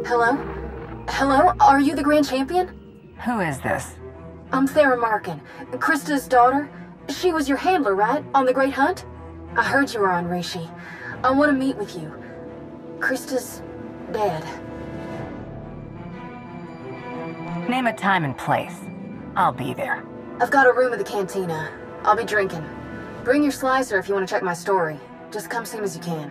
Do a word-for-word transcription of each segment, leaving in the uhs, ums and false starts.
Hello? Hello? Are you the Grand Champion? Who is this? I'm Thera Markin, Krista's daughter. She was your handler, right? On the Great Hunt? I heard you were on Rishi. I want to meet with you. Krista's dead. Name a time and place. I'll be there. I've got a room at the cantina. I'll be drinking. Bring your slicer if you want to check my story. Just come soon as you can.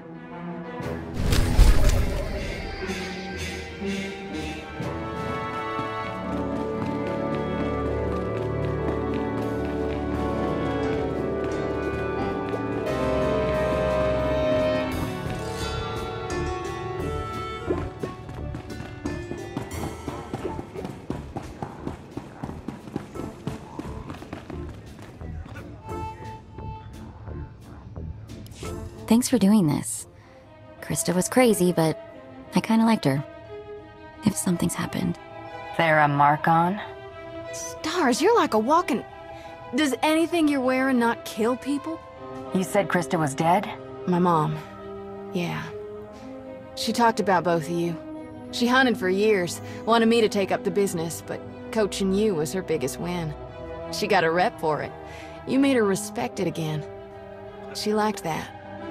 Thanks for doing this. Krista was crazy, but I kinda liked her. If something's happened. Thera Markin? Stars, you're like a walking... Does anything you're wearing not kill people? You said Krista was dead? My mom. Yeah. She talked about both of you. She hunted for years, wanted me to take up the business, but coaching you was her biggest win. She got a rep for it. You made her respect it again. She liked that.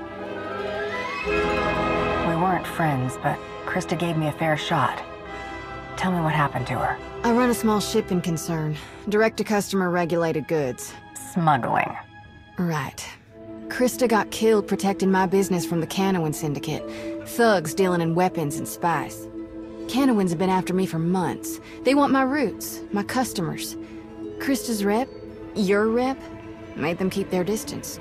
We weren't friends, but Krista gave me a fair shot. Tell me what happened to her. I run a small shipping concern. Direct-to-customer regulated goods. Smuggling. Right. Krista got killed protecting my business from the Canowin Syndicate. Thugs dealing in weapons and spice. Canowins have been after me for months. They want my roots, my customers. Krista's rep, your rep, made them keep their distance.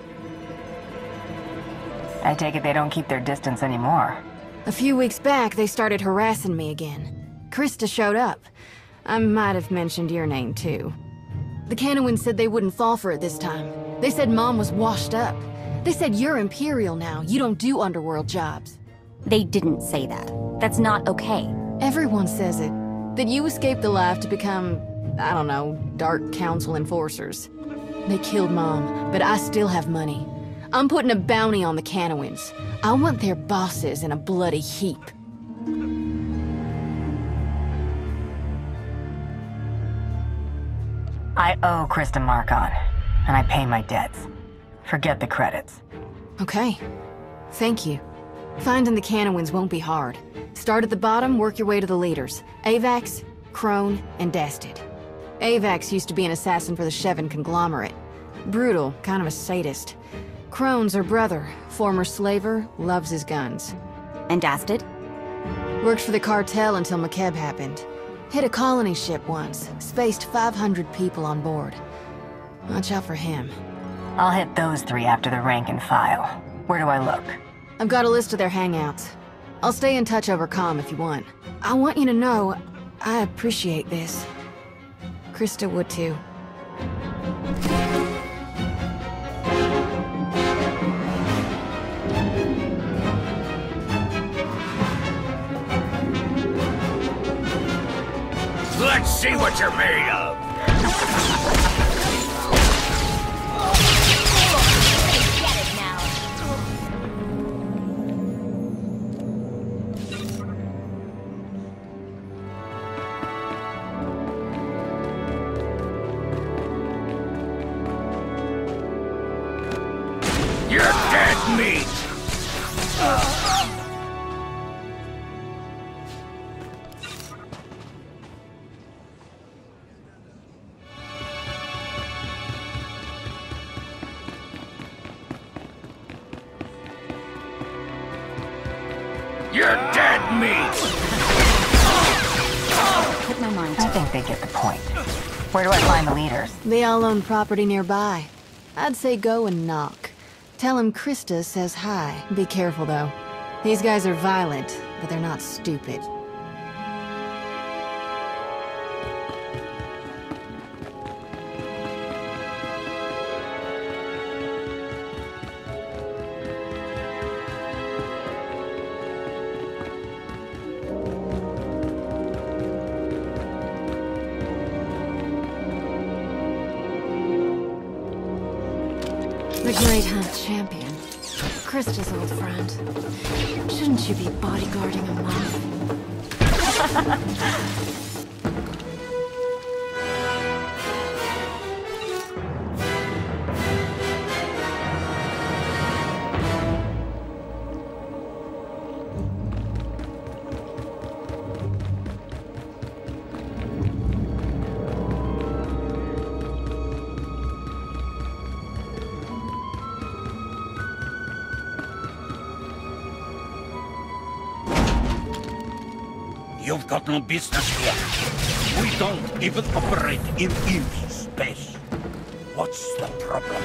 I take it they don't keep their distance anymore. A few weeks back, they started harassing me again. Krista showed up. I might have mentioned your name, too. The Canowins said they wouldn't fall for it this time. They said Mom was washed up. They said you're Imperial now. You don't do underworld jobs. They didn't say that. That's not okay. Everyone says it. That you escaped alive to become, I don't know, Dark Council enforcers. They killed Mom, but I still have money. I'm putting a bounty on the Canowins. I want their bosses in a bloody heap. I owe Krista Markin, and I pay my debts. Forget the credits. Okay. Thank you. Finding the Canowins won't be hard. Start at the bottom, work your way to the leaders. Avax, Crone, and Dastid. Avax used to be an assassin for the Shevin conglomerate. Brutal, kind of a sadist. Crone's her brother, former slaver, loves his guns. And Dastid? Worked for the cartel until McKeb happened. Hit a colony ship once, spaced five hundred people on board. Watch out for him. I'll hit those three after the rank and file. Where do I look? I've got a list of their hangouts. I'll stay in touch over comm if you want. I want you to know, I appreciate this. Krista would too. Let's see what you're made of! Get it now. You're dead meat! You're dead meat! Put my mind I to think they get the point. Where do I find the leaders? They all own property nearby. I'd say go and knock. Tell him Krista says hi. Be careful, though. These guys are violent, but they're not stupid. The Great Hunt champion. Krista's old friend. Shouldn't you be bodyguarding a mom? You've got no business here. We don't even operate in empty space. What's the problem?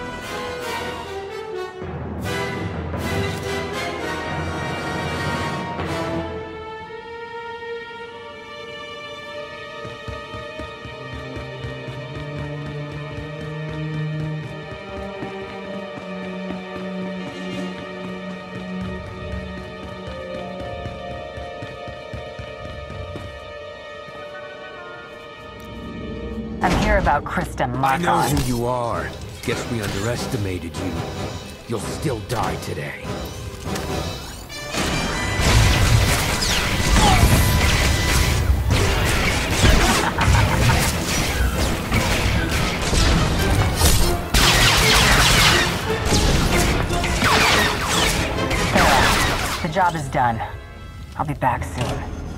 I'm here about Krista I know Markon. who you are. Guess we underestimated you. You'll still die today. The job is done. I'll be back soon.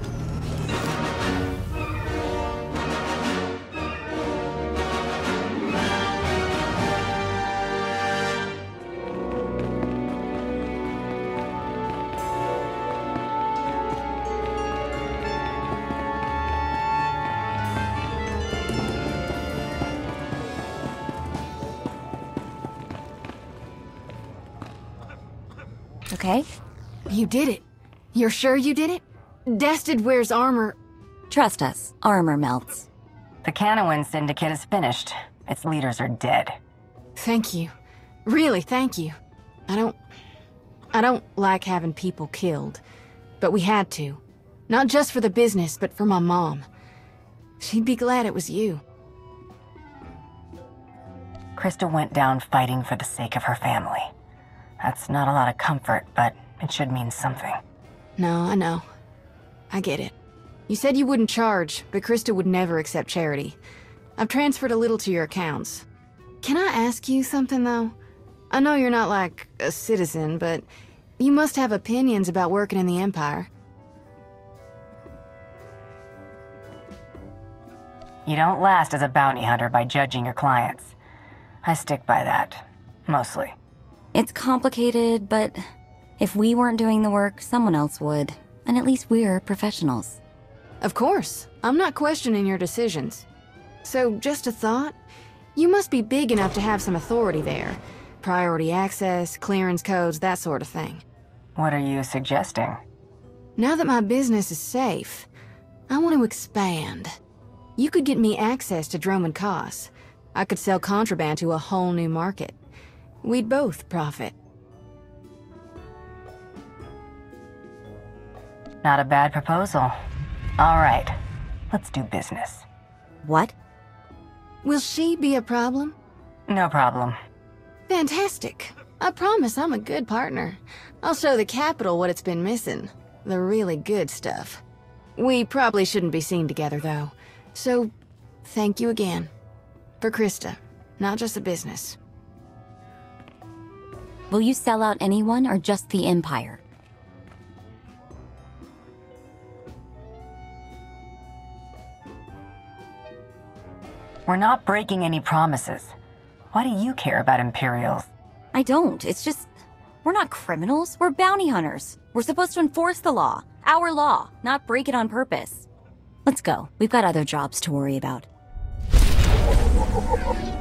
Okay? You did it. You're sure you did it? Dested wears armor. Trust us, armor melts. The Canowin Syndicate is finished. Its leaders are dead. Thank you. Really, thank you. I don't... I don't like having people killed. But we had to. Not just for the business, but for my mom. She'd be glad it was you. Krista went down fighting for the sake of her family. That's not a lot of comfort, but it should mean something. No, I know. I get it. You said you wouldn't charge, but Krista would never accept charity. I've transferred a little to your accounts. Can I ask you something, though? I know you're not like a citizen, but you must have opinions about working in the Empire. You don't last as a bounty hunter by judging your clients. I stick by that. Mostly. It's complicated, but if we weren't doing the work, someone else would. And at least we're professionals. Of course. I'm not questioning your decisions. So, just a thought. You must be big enough to have some authority there. Priority access, clearance codes, that sort of thing. What are you suggesting? Now that my business is safe, I want to expand. You could get me access to Dromund Kaas. I could sell contraband to a whole new market. We'd both profit. Not a bad proposal. All right, let's do business. What? Will she be a problem? No problem. Fantastic. I promise I'm a good partner. I'll show the Capitol what it's been missing. The really good stuff. We probably shouldn't be seen together, though. So, thank you again. For Krista, not just the business. Will you sell out anyone or just the Empire? We're not breaking any promises. Why do you care about Imperials? I don't. It's just... we're not criminals. We're bounty hunters. We're supposed to enforce the law. Our law, not break it on purpose. Let's go. We've got other jobs to worry about.